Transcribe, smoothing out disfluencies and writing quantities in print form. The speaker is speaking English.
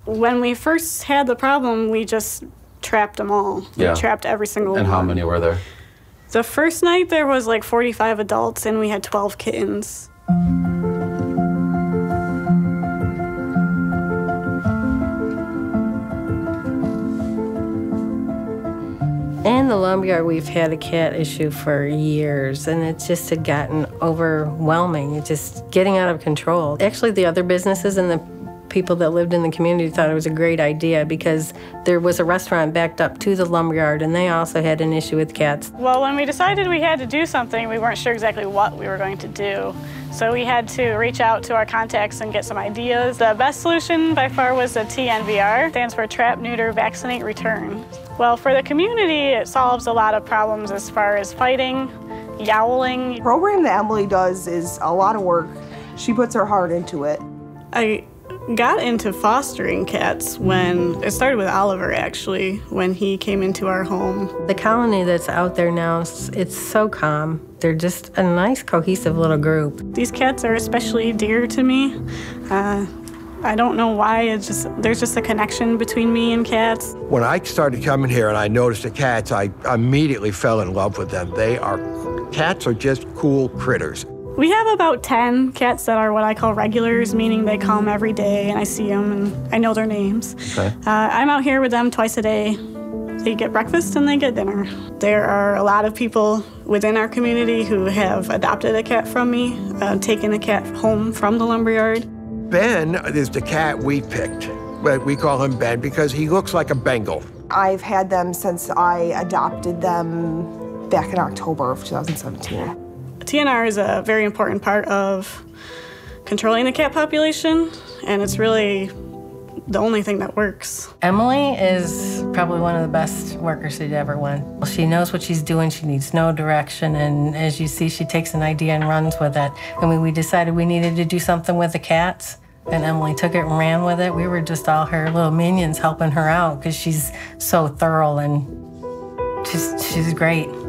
When we first had the problem, we just trapped them all. Yeah. We trapped every single one. And how many were there? The first night there was like 45 adults and we had 12 kittens. In the lumberyard, we've had a cat issue for years, and it just had gotten overwhelming. It's just getting out of control. Actually, the other businesses and the people that lived in the community thought it was a great idea because there was a restaurant backed up to the lumberyard, and they also had an issue with cats. Well, when we decided we had to do something, we weren't sure exactly what we were going to do. So we had to reach out to our contacts and get some ideas. The best solution by far was the TNVR, stands for Trap, Neuter, Vaccinate, Return. Well, for the community, it solves a lot of problems as far as fighting, yowling. The program that Emily does is a lot of work. She puts her heart into it. I got into fostering cats when, it started with Oliver actually, when he came into our home. The colony that's out there now, it's so calm. They're just a nice, cohesive little group. These cats are especially dear to me. I don't know why, there's just a connection between me and cats. When I started coming here and I noticed the cats, I immediately fell in love with them. Cats are just cool critters. We have about 10 cats that are what I call regulars, meaning they come every day and I see them and I know their names. Okay. I'm out here with them twice a day. They get breakfast and they get dinner. There are a lot of people within our community who have adopted a cat from me, taken a cat home from the lumberyard. Ben is the cat we picked. But we call him Ben because he looks like a Bengal. I've had them since I adopted them back in October of 2017. TNR is a very important part of controlling the cat population, and it's really the only thing that works. Emily is probably one of the best workers she'd ever won. She knows what she's doing, she needs no direction, and as you see, she takes an idea and runs with it. And we decided we needed to do something with the cats, and Emily took it and ran with it. We were just all her little minions helping her out because she's so thorough and she's great.